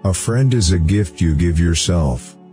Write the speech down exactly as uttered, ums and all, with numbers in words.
A friend is a gift you give yourself.